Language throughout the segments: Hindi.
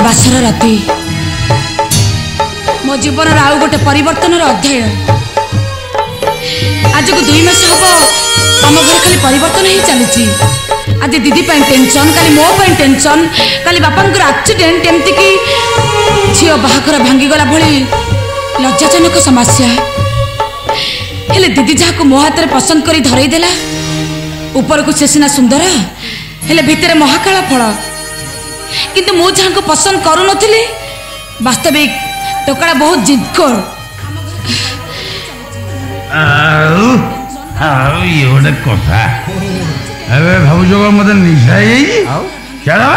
बासर राति मो जीवन आउ गोटे परिवर्तन अध्याय आज को 2 मास हम आम घर खाली परिवर्तन ही चली। आज दीदी टेंशन काली मो टेंशन काली बापा एक्सीडेंट एमती कि झी बाहाघर भांगीगला भली लज्जाजनक समस्या। हेले दीदी जहाँ को मो हाथ में पसंद कर धरई देला ऊपर को से सीना सुंदर हेले भितर महाकाल फल किंतु मु जहाँ को पसंद करू नथिली वास्तविक टोकड़ा बहुत जिदखोर। ये गोटे कथा अबे भावुज मत निशा चलो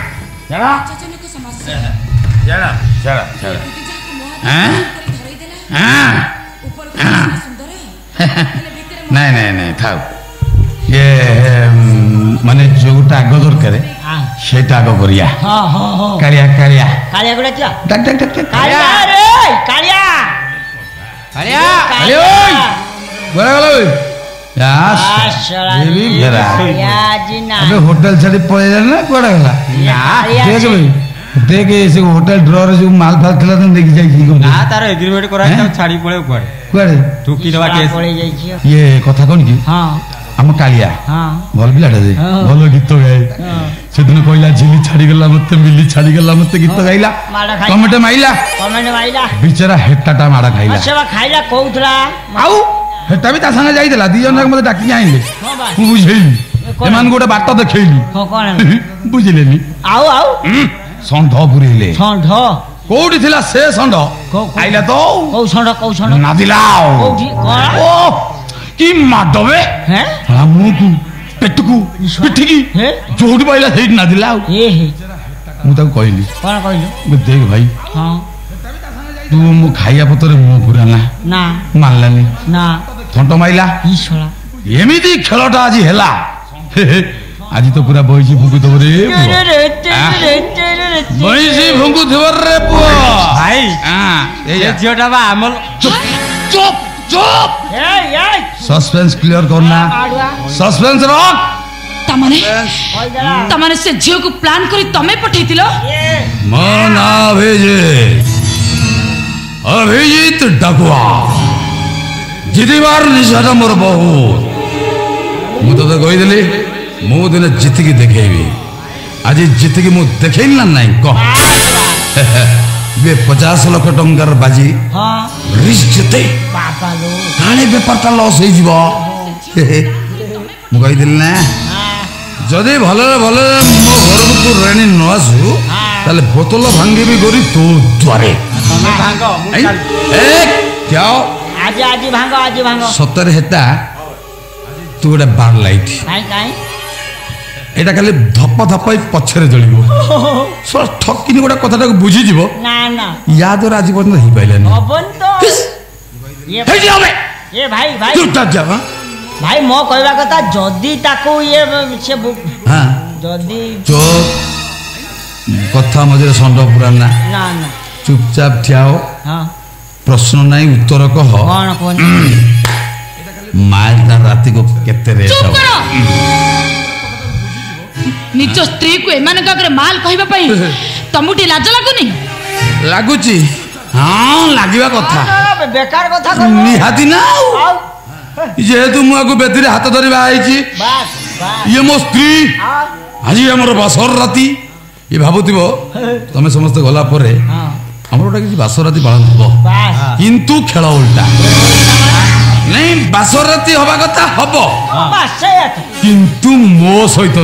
नहीं नहीं नहीं था ये माने जोटा आग दरकार सेटा आग करिया कालिया कालिया कालिया गुडा क्या टक टक टक टक कालिया रे कालिया कालिया कालिया ओए बोला बोला ओए यास ये भी घेरा अबे होटल छड़ी पळेला ना कोडा गला देख भाई देख ऐसे होटल ड्रॉर जो माल फाल खला तो देख जाई को ना तार एग्रीमेंट करा छाड़ी पळे कोडे कोडे ठुकी दवा केस पळे जाई छी ये कथा कोन की हां हम कालिया हां भल बिलाटा दे भल गीत गाए से दिन कहला झिली छाड़ी गला मते मिली छाड़ी गला मते गीत गाइला कमेंट माइला बेचारा हेटाटा माडा खाइला सेवा खाइला कोउथला आउ हेटा भी ता संगे जाई देला दी जन मते डाकी आइले तू बुझेली एमान गोटे बाट देखैली हो कोन बुझिलेनी आउ आउ संढ पुरीले संढ कोउडी थिला से संढ आइला तो कौ संढ नादिला कोउठी कोन ओ की माडवे हैं हमकु पेटकु पिठकी जोड़ी पाइला हेड ना दिला ए हे मु ताको कहली कोन कहलु देख भाई हां तू मु खाइया पतरे मु पुराना ना मानलानी ना थंटो माइला ई छोड़ा एमिति खेलटा आज हेला आज तो पूरा बहिसी फुंकु दो रे बहिसी फुंकु थवर रे पुओ भाई हां ए जियोटा बा हमल चुप चुप चुप ए सस्पेंस क्लियर करना सस्पेंस रख तमाने से झियो को प्लान करी तमे पठैतिलो मन अभिजीत डाकुआ जितिबार निशाटा मोर बहुत मु तो कहीदेली मु दिन जितिकी देखेबी आज जितिकी मु देखेली ना नहीं कह बे 50 लाख टंकार बाजी रिस्क जिते काले बेपारटा लॉस हो जीवो मु कहीदेली ना जदि भले भले मो घर को तू रेणी न आसु ताले बोतल भांगी भी गोरी तो द्वारे क्या आज भांगो सतर हेता तू गोटे बार लाइट एटा खाली धप धप पछरे जलिबो सर ठकिनी गोटे कथाटा बुझी जीवो ना ना या द्वारा आज पर्यंत ही पाइलानी अबन तो ये ये भाई तू ता जा भाई मो कहबा कथा जदी ताको ये से हां जदी जो कथा मझे संड पुराना ना ना चुपचाप ठियाओ हां प्रश्न नहीं उत्तर कह कोन कोन मालटा राति को केते रे चुप करो निज स्त्री को एमान कागरे माल कहबा पई तमुटी लाज लागुनी लागुची हां लागिबा कथा बेकार कथा निहाती ना जेहेतु मुझे बेदी हाथ धरवा ये मो स्त्री आज आमर बासर राति ये भावुव तुम समस्त गला आमर गोटे किसी बासर राति पालन हम किंतु खेल उल्टा नहीं बासर राति हवा कथा हम किंतु मो सहित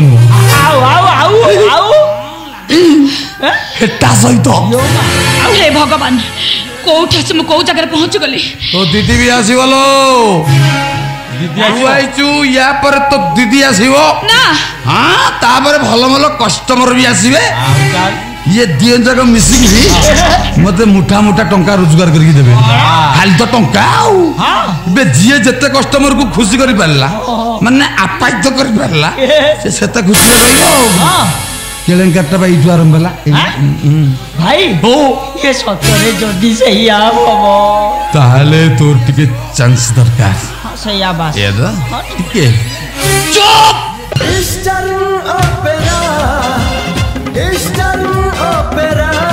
सहित हे भगवान कोठी आसी मु को जगह पहुंच गली तो दीदी भी आसी गलो दीदी आइचू या पर तो दीदी आसीबो ना हां तापर भलो भलो कस्टमर भी आसीबे ये दियन जगह मिसिंग ही मते मुठा मुठा टंका रोजगार करके देबे खाली तो टंका हां बे जिए जते कस्टमर को खुशी करि परला माने आपाइत करि परला से सेता खुशी रहियो हां केलेंकाटा भाई इटु आरंभ होला भाई हो ये सतरे जदी सही आ बाबा ताले तोर टिके चांस दरकार हां सही आ बात ये दा टिके चुप ଚାଲୁ ଅପେରା